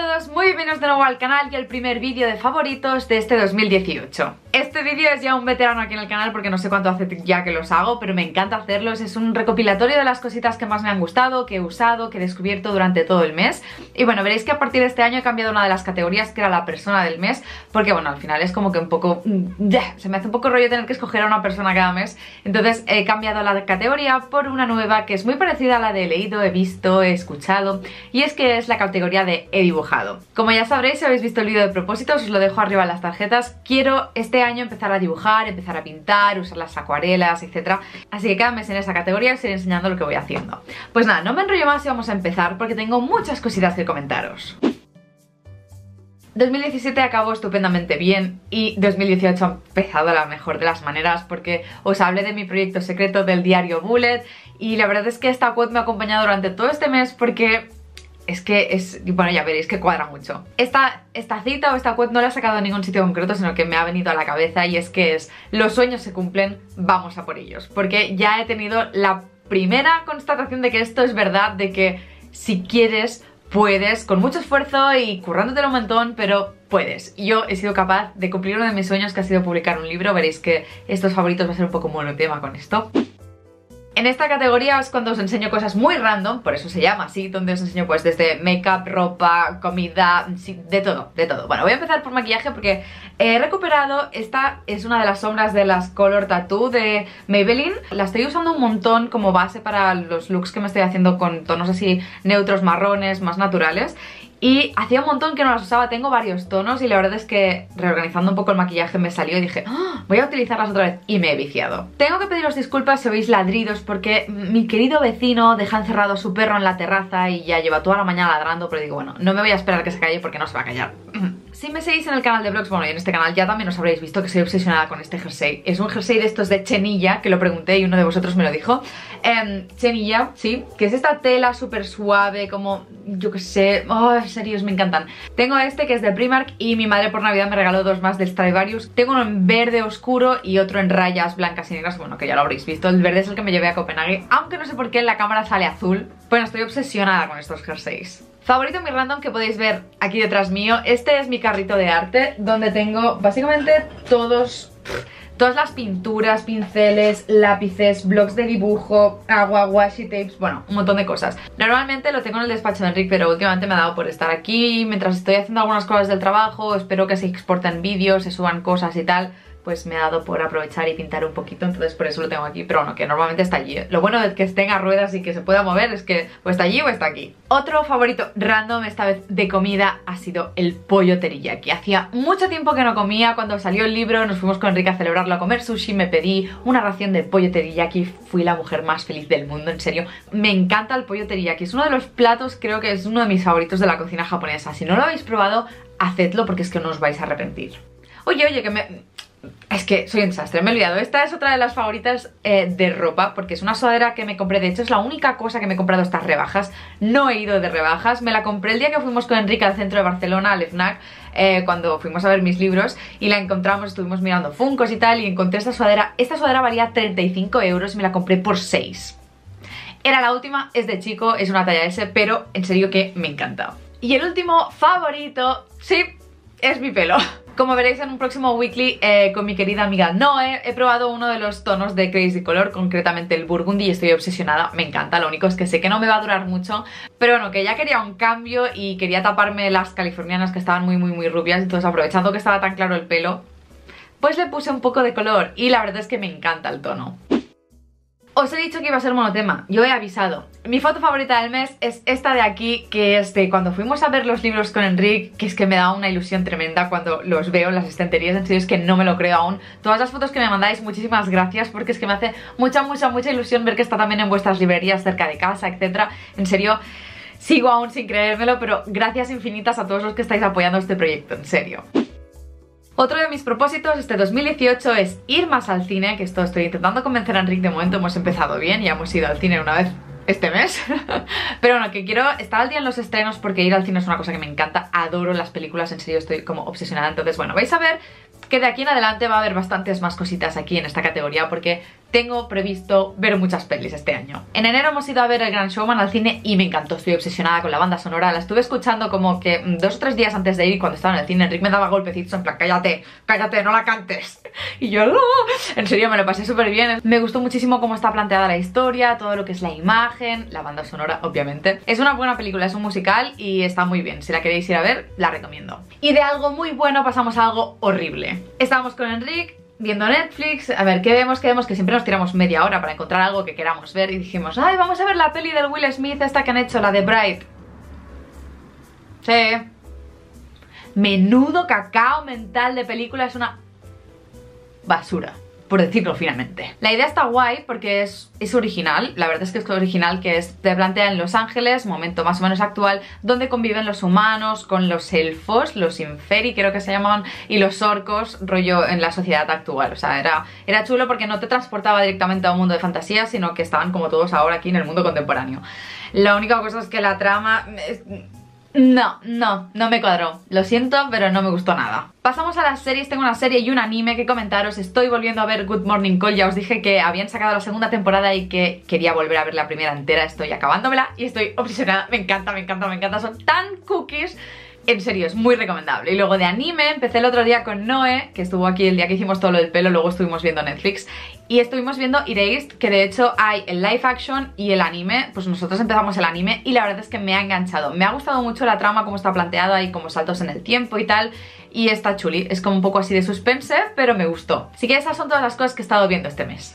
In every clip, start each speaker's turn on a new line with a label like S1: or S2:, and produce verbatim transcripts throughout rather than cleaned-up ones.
S1: Hola a todos, muy bienvenidos de nuevo al canal y el primer vídeo de favoritos de este dos mil dieciocho. Este vídeo es ya un veterano aquí en el canal porque no sé cuánto hace ya que los hago, pero me encanta hacerlos. Es un recopilatorio de las cositas que más me han gustado, que he usado, que he descubierto durante todo el mes. Y bueno, veréis que a partir de este año he cambiado una de las categorías, que era la persona del mes, porque bueno, al final es como que un poco... se me hace un poco rollo tener que escoger a una persona cada mes. Entonces he cambiado la categoría por una nueva que es muy parecida a la de leído, he visto, he escuchado, y es que es la categoría de he dibujado. Como ya sabréis, si habéis visto el vídeo de propósitos, os lo dejo arriba en las tarjetas. Quiero este año empezar a dibujar, empezar a pintar, usar las acuarelas, etcétera. Así que cada mes en esa categoría os iré enseñando lo que voy haciendo. Pues nada, no me enrollo más y vamos a empezar porque tengo muchas cositas que comentaros. dos mil diecisiete acabó estupendamente bien y dos mil dieciocho ha empezado de la mejor de las maneras porque os hablé de mi proyecto secreto del diario Bullet y la verdad es que esta quote me ha acompañado durante todo este mes porque... es que es... bueno, ya veréis que cuadra mucho. Esta, esta cita o esta quote no la he sacado en ningún sitio concreto, sino que me ha venido a la cabeza y es que es: los sueños se cumplen, vamos a por ellos. Porque ya he tenido la primera constatación de que esto es verdad, de que si quieres, puedes, con mucho esfuerzo y currándotelo un montón, pero puedes. Yo he sido capaz de cumplir uno de mis sueños, que ha sido publicar un libro. Veréis que estos favoritos va a ser un poco monotema con esto. En esta categoría es cuando os enseño cosas muy random, por eso se llama así, donde os enseño pues desde make-up, ropa, comida, de todo, de todo. Bueno, voy a empezar por maquillaje porque he recuperado, esta es una de las sombras de las Color Tattoo de Maybelline. La estoy usando un montón como base para los looks que me estoy haciendo con tonos así neutros, marrones, más naturales. Y hacía un montón que no las usaba, tengo varios tonos y la verdad es que reorganizando un poco el maquillaje me salió y dije: ¡oh!, voy a utilizarlas otra vez, y me he viciado. Tengo que pediros disculpas si oís ladridos porque mi querido vecino deja encerrado a su perro en la terraza y ya lleva toda la mañana ladrando, pero digo, bueno, no me voy a esperar que se calle porque no se va a callar. Si me seguís en el canal de vlogs, bueno, y en este canal ya también os habréis visto que soy obsesionada con este jersey. Es un jersey de estos de Chenilla, que lo pregunté y uno de vosotros me lo dijo. eh, Chenilla, sí, que es esta tela súper suave, como, yo qué sé, oh, en serio, me encantan. Tengo este que es de Primark y mi madre por Navidad me regaló dos más del Stradivarius. Tengo uno en verde oscuro y otro en rayas blancas y negras, bueno, que ya lo habréis visto. El verde es el que me llevé a Copenhague, aunque no sé por qué en la cámara sale azul. Bueno, estoy obsesionada con estos jerseys. Favorito mi random, que podéis ver aquí detrás mío. Este es mi carrito de arte, donde tengo básicamente todos... todas las pinturas, pinceles, lápices, blocs de dibujo, agua, washi tapes, bueno, un montón de cosas. Normalmente lo tengo en el despacho de Enric, pero últimamente me ha dado por estar aquí mientras estoy haciendo algunas cosas del trabajo. Espero que se exporten vídeos, se suban cosas y tal. Pues me ha dado por aprovechar y pintar un poquito, entonces por eso lo tengo aquí, pero bueno, que normalmente está allí. Lo bueno de que tenga ruedas y que se pueda mover es que o está allí o está aquí. Otro favorito random, esta vez de comida, ha sido el pollo teriyaki. Hacía mucho tiempo que no comía. Cuando salió el libro nos fuimos con Enrique a celebrarlo, a comer sushi, me pedí una ración de pollo teriyaki, fui la mujer más feliz del mundo, en serio. Me encanta el pollo teriyaki, es uno de los platos, creo que es uno de mis favoritos de la cocina japonesa. Si no lo habéis probado, hacedlo porque es que no os vais a arrepentir. Oye, oye, que me... es que soy un desastre, me he olvidado. Esta es otra de las favoritas eh, de ropa, porque es una sudadera que me compré. De hecho es la única cosa que me he comprado estas rebajas. No he ido de rebajas, me la compré el día que fuimos con Enrique al centro de Barcelona, al FNAC, eh, cuando fuimos a ver mis libros, y la encontramos, estuvimos mirando Funkos y tal, y encontré esta sudadera. Esta sudadera valía treinta y cinco euros y me la compré por seis. Era la última, es de chico, es una talla S, pero en serio que me encanta. Y el último favorito, sí, es mi pelo. Como veréis en un próximo weekly eh, con mi querida amiga Noe, he probado uno de los tonos de Crazy Color, concretamente el Burgundy, y estoy obsesionada, me encanta. Lo único es que sé que no me va a durar mucho, pero bueno, que ya quería un cambio y quería taparme las californianas que estaban muy muy muy rubias, entonces aprovechando que estaba tan claro el pelo, pues le puse un poco de color y la verdad es que me encanta el tono. Os he dicho que iba a ser monotema, yo he avisado. Mi foto favorita del mes es esta de aquí, que es de cuando fuimos a ver los libros con Enric, que es que me da una ilusión tremenda cuando los veo en las estanterías. En serio es que no me lo creo aún. Todas las fotos que me mandáis, muchísimas gracias, porque es que me hace mucha, mucha, mucha ilusión ver que está también en vuestras librerías cerca de casa, etcétera. En serio, sigo aún sin creérmelo, pero gracias infinitas a todos los que estáis apoyando este proyecto, en serio. Otro de mis propósitos este dos mil dieciocho es ir más al cine, que esto estoy intentando convencer a Enric. De momento hemos empezado bien, ya hemos ido al cine una vez este mes. Pero bueno, que quiero estar al día en los estrenos porque ir al cine es una cosa que me encanta adoro las películas, en serio estoy como obsesionada. Entonces bueno, vais a ver que de aquí en adelante va a haber bastantes más cositas aquí en esta categoría porque tengo previsto ver muchas pelis este año. En enero hemos ido a ver El Gran Showman al cine y me encantó, estoy obsesionada con la banda sonora. La estuve escuchando como que dos o tres días antes de ir y cuando estaba en el cine Enrique me daba golpecitos en plan cállate, cállate, no la cantes. Y yo no, en serio me lo pasé súper bien. Me gustó muchísimo cómo está planteada la historia, todo lo que es la imagen, la banda sonora obviamente. Es una buena película, es un musical y está muy bien. Si la queréis ir a ver, la recomiendo. Y de algo muy bueno pasamos a algo horrible. Estábamos con Enrique viendo Netflix, a ver, ¿qué vemos? ¿Qué vemos? Que siempre nos tiramos media hora para encontrar algo que queramos ver y dijimos, ay, vamos a ver la peli del Will Smith esta que han hecho, la de Bright. Sí. Menudo cacao mental de película, es una basura, por decirlo finamente. La idea está guay porque es, es original, la verdad es que es original, que es, te plantea en Los Ángeles, momento más o menos actual, donde conviven los humanos con los elfos, los inferi creo que se llamaban, y los orcos, rollo en la sociedad actual. O sea, era, era chulo porque no te transportaba directamente a un mundo de fantasía, sino que estaban como todos ahora aquí en el mundo contemporáneo. La única cosa es que la trama... Es, No, no, no me cuadró. Lo siento, pero no me gustó nada. Pasamos a las series, tengo una serie y un anime que comentaros. Estoy volviendo a ver Good Morning Call. Ya os dije que habían sacado la segunda temporada y que quería volver a ver la primera entera. Estoy acabándomela y estoy obsesionada. Me encanta, me encanta, me encanta. Son tan cookies. En serio, es muy recomendable. Y luego de anime, empecé el otro día con Noé, que estuvo aquí el día que hicimos todo lo del pelo. Luego estuvimos viendo Netflix y estuvimos viendo Erased, que de hecho hay el live action y el anime. Pues nosotros empezamos el anime y la verdad es que me ha enganchado. Me ha gustado mucho la trama, cómo está planteada, hay como saltos en el tiempo y tal. Y está chuli, es como un poco así de suspense, pero me gustó. Así que esas son todas las cosas que he estado viendo este mes.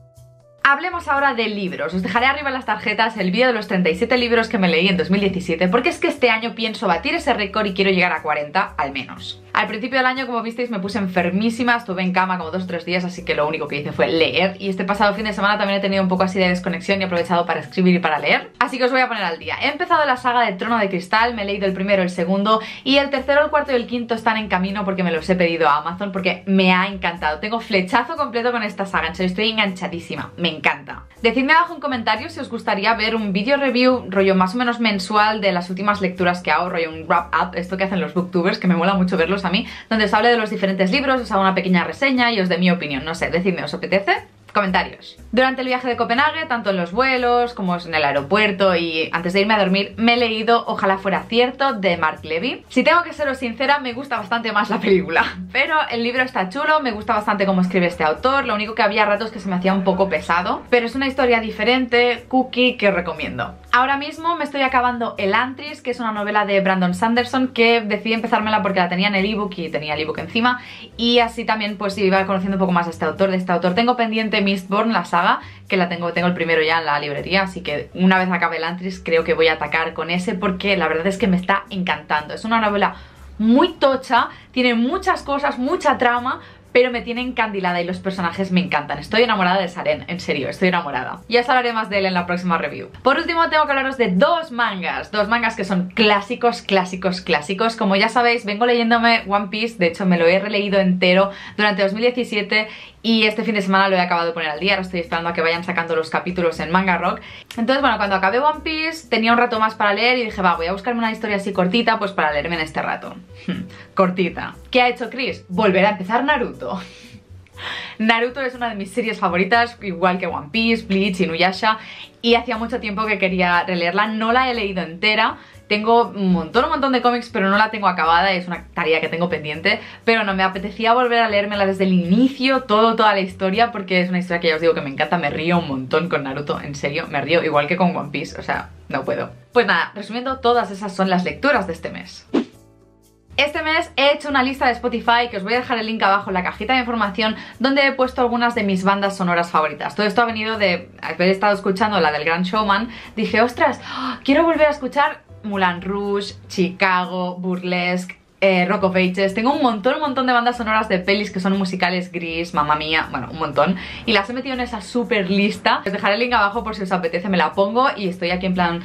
S1: Hablemos ahora de libros. Os dejaré arriba en las tarjetas el vídeo de los treinta y siete libros que me leí en dos mil diecisiete, porque es que este año pienso batir ese récord y quiero llegar a cuarenta al menos. Al principio del año, como visteis, me puse enfermísima, estuve en cama como dos o tres días, así que lo único que hice fue leer. Y este pasado fin de semana también he tenido un poco así de desconexión y he aprovechado para escribir y para leer. Así que os voy a poner al día. He empezado la saga de Trono de Cristal, me he leído el primero, el segundo, y el tercero, el cuarto y el quinto están en camino porque me los he pedido a Amazon porque me ha encantado. Tengo flechazo completo con esta saga, en serio, estoy enganchadísima, me encanta. Decidme abajo en comentarios si os gustaría ver un vídeo review rollo más o menos mensual de las últimas lecturas que hago, rollo un wrap up, esto que hacen los booktubers, que me mola mucho verlos a mí, donde os hablo de los diferentes libros, os hago una pequeña reseña y os dé mi opinión, no sé, decidme, ¿os apetece? Comentarios. Durante el viaje de Copenhague, tanto en los vuelos como en el aeropuerto y antes de irme a dormir, me he leído Ojalá fuera cierto de Mark Levy. Si tengo que seros sincera, me gusta bastante más la película, pero el libro está chulo, me gusta bastante cómo escribe este autor, lo único que había ratos que se me hacía un poco pesado, pero es una historia diferente, cookie, que os recomiendo. Ahora mismo me estoy acabando Elantris, que es una novela de Brandon Sanderson, que decidí empezármela porque la tenía en el ebook y tenía el ebook encima, y así también pues iba conociendo un poco más de este autor, de este autor. Tengo pendiente Mistborn, la saga, que la tengo, tengo el primero ya en la librería, así que una vez acabe Elantris creo que voy a atacar con ese porque la verdad es que me está encantando. Es una novela muy tocha, tiene muchas cosas, mucha trama, pero me tiene encandilada y los personajes me encantan. Estoy enamorada de Saren, en serio, estoy enamorada. Ya os hablaré más de él en la próxima review. Por último tengo que hablaros de dos mangas, dos mangas que son clásicos, clásicos, clásicos. Como ya sabéis, vengo leyéndome One Piece, de hecho me lo he releído entero durante dos mil diecisiete y este fin de semana lo he acabado de poner al día. Ahora estoy esperando a que vayan sacando los capítulos en Manga Rock. Entonces bueno, cuando acabé One Piece tenía un rato más para leer y dije, va, voy a buscarme una historia así cortita pues para leerme en este rato. Cortita. ¿Qué ha hecho Chris? Volver a empezar Naruto. Naruto es una de mis series favoritas, igual que One Piece, Bleach, Inuyasha, y hacía mucho tiempo que quería releerla. No la he leído entera, tengo un montón, un montón de cómics, pero no la tengo acabada, es una tarea que tengo pendiente, pero no, me apetecía volver a leérmela desde el inicio, todo, toda la historia, porque es una historia que ya os digo que me encanta, me río un montón con Naruto, en serio, me río igual que con One Piece, o sea, no puedo. Pues nada, resumiendo, todas esas son las lecturas de este mes. Este mes he hecho una lista de Spotify que os voy a dejar el link abajo en la cajita de información, donde he puesto algunas de mis bandas sonoras favoritas. Todo esto ha venido de haber estado escuchando la del Gran Showman. Dije, ostras, oh, quiero volver a escuchar Moulin Rouge, Chicago, Burlesque, eh, Rock of Ages. Tengo un montón, un montón de bandas sonoras de pelis que son musicales, Gris, Mamma Mía, bueno, un montón. Y las he metido en esa super lista. Os dejaré el link abajo por si os apetece, me la pongo y estoy aquí en plan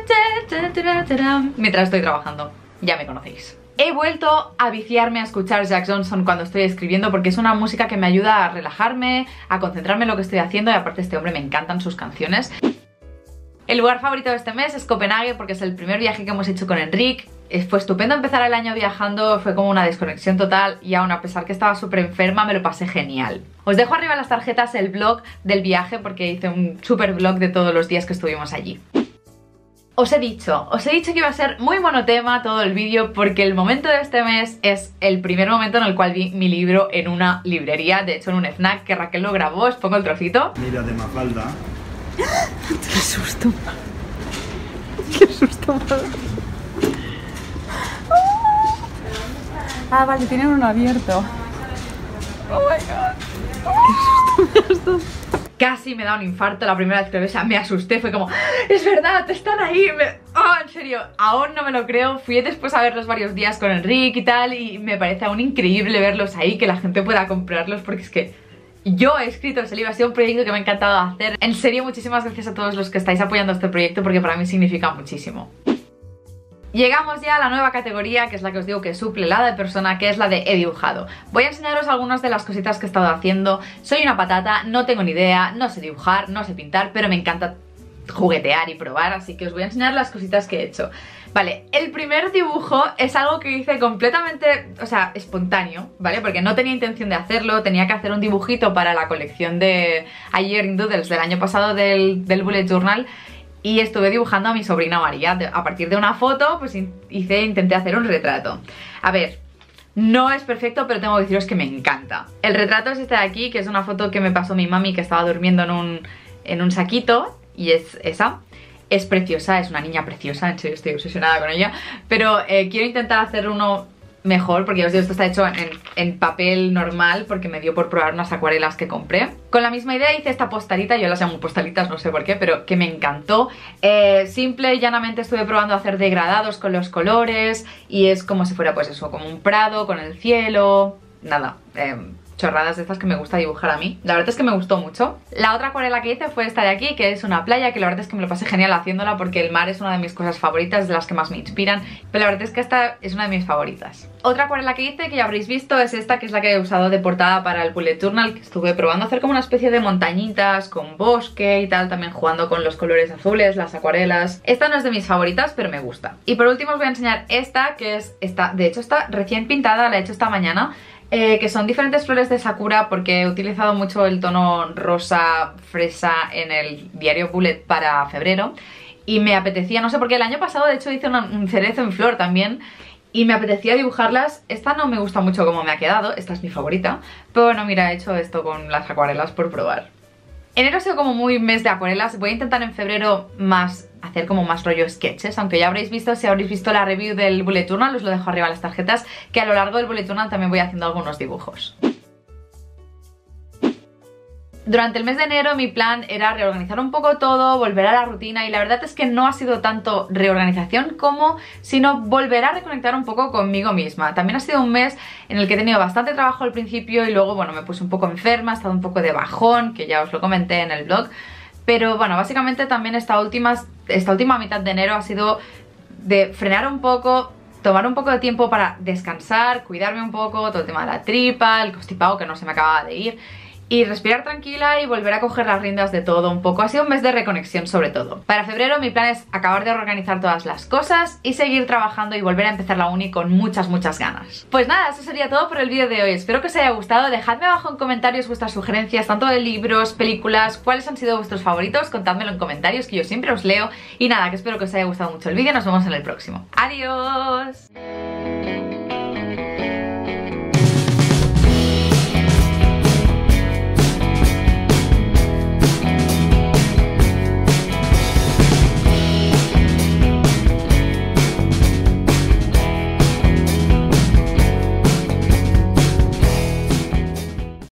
S1: mientras estoy trabajando. Ya me conocéis. He vuelto a viciarme a escuchar Jack Johnson cuando estoy escribiendo porque es una música que me ayuda a relajarme, a concentrarme en lo que estoy haciendo y aparte este hombre me encantan sus canciones. El lugar favorito de este mes es Copenhague porque es el primer viaje que hemos hecho con Enrique. fue estupendo empezar el año viajando, fue como una desconexión total y aún a pesar que estaba súper enferma me lo pasé genial. Os dejo arriba en las tarjetas el vlog del viaje porque hice un súper vlog de todos los días que estuvimos allí. Os he dicho, os he dicho que iba a ser muy monotema todo el vídeo porque el momento de este mes es el primer momento en el cual vi mi libro en una librería, de hecho en un FNAC que Raquel lo grabó, os pongo el trocito.
S2: Mira de Mafalda.
S3: ¡Qué susto! ¡Qué susto! Ah, vale, tienen uno abierto. Oh my god. Qué susto me has dado.
S1: Casi me da un infarto la primera vez que lo vi, o sea, me asusté, fue como ¡es verdad! ¡Están ahí! Me... ¡Oh, en serio! Aún no me lo creo, fui después a verlos varios días con Enrique y tal y me parece aún increíble verlos ahí, que la gente pueda comprarlos porque es que yo he escrito ese libro, ha sido un proyecto que me ha encantado hacer. En serio, muchísimas gracias a todos los que estáis apoyando este proyecto porque para mí significa muchísimo. Llegamos ya a la nueva categoría, que es la que os digo que suple la de persona, que es la de he dibujado. Voy a enseñaros algunas de las cositas que he estado haciendo. Soy una patata, no tengo ni idea, no sé dibujar, no sé pintar, pero me encanta juguetear y probar, así que os voy a enseñar las cositas que he hecho. Vale, el primer dibujo es algo que hice completamente, o sea, espontáneo, ¿vale? Porque no tenía intención de hacerlo, tenía que hacer un dibujito para la colección de A Year in Doodles del año pasado del, del Bullet Journal. Y estuve dibujando a mi sobrina María. A partir de una foto, pues hice, intenté hacer un retrato. A ver, no es perfecto, pero tengo que deciros que me encanta. El retrato es este de aquí, que es una foto que me pasó mi mami, que estaba durmiendo en un, en un saquito. Y es esa. Es preciosa, es una niña preciosa, en serio estoy obsesionada con ella. Pero eh, quiero intentar hacer uno mejor, porque os digo, esto está hecho en, en papel normal porque me dio por probar unas acuarelas que compré. Con la misma idea hice esta postalita, yo las llamo postalitas, no sé por qué, pero que me encantó. Eh, simple y llanamente estuve probando a hacer degradados con los colores y es como si fuera pues eso, como un prado con el cielo, nada, eh, chorradas de estas que me gusta dibujar a mí. La verdad es que me gustó mucho. La otra acuarela que hice fue esta de aquí, que es una playa, que la verdad es que me lo pasé genial haciéndola porque el mar es una de mis cosas favoritas, de las que más me inspiran, pero la verdad es que esta es una de mis favoritas. Otra acuarela que hice, que ya habréis visto, es esta, que es la que he usado de portada para el Bullet Journal, que estuve probando a hacer como una especie de montañitas con bosque y tal, también jugando con los colores azules, las acuarelas. Esta no es de mis favoritas, pero me gusta. Y por último os voy a enseñar esta, que es esta, de hecho está recién pintada, la he hecho esta mañana. Eh, que son diferentes flores de sakura porque he utilizado mucho el tono rosa fresa en el diario Bullet para febrero y me apetecía, no sé por qué, el año pasado de hecho hice una, un cerezo en flor también y me apetecía dibujarlas. Esta no me gusta mucho como me ha quedado, esta es mi favorita, pero bueno, mira, he hecho esto con las acuarelas por probar. Enero ha sido como muy mes de acuarelas, voy a intentar en febrero más hacer como más rollo sketches, aunque ya habréis visto, si habréis visto la review del Bullet Journal, os lo dejo arriba en las tarjetas, que a lo largo del Bullet Journal también voy haciendo algunos dibujos. Durante el mes de enero mi plan era reorganizar un poco todo, volver a la rutina y la verdad es que no ha sido tanto reorganización como sino volver a reconectar un poco conmigo misma. También ha sido un mes en el que he tenido bastante trabajo al principio y luego bueno me puse un poco enferma, he estado un poco de bajón, que ya os lo comenté en el blog. Pero bueno, básicamente también esta última, esta última mitad de enero ha sido de frenar un poco, tomar un poco de tiempo para descansar, cuidarme un poco, todo el tema de la tripa, el constipado que no se me acababa de ir, y respirar tranquila y volver a coger las riendas de todo un poco. Ha sido un mes de reconexión sobre todo. Para febrero mi plan es acabar de organizar todas las cosas y seguir trabajando y volver a empezar la uni con muchas muchas ganas. Pues nada, eso sería todo por el vídeo de hoy. Espero que os haya gustado. Dejadme abajo en comentarios vuestras sugerencias, tanto de libros, películas, cuáles han sido vuestros favoritos, contádmelo en comentarios que yo siempre os leo. Y nada, que espero que os haya gustado mucho el vídeo. Nos vemos en el próximo. ¡Adiós!